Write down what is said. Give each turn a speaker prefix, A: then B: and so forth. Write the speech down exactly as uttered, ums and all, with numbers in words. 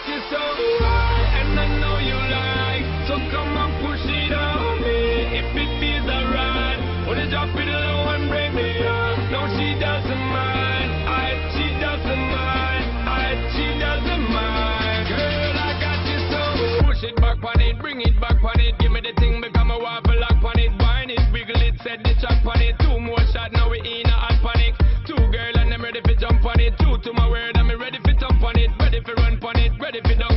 A: you so high, and I know you like, so come and push it on me. If it feels alright, wanna drop it low and break me up. No, she doesn't mind, I, she doesn't mind, I, she doesn't mind. Girl, I got you so. Push it back on it, bring it back on it. Give me the thing, become a waffle lock on it. Wine it, wiggle it, set the track on it. Two more shots, now we in a hot panic. Two girl and I'm ready for jump on it. Two to my word, I'm ready for jump on it. Ready for run on it, ready for down.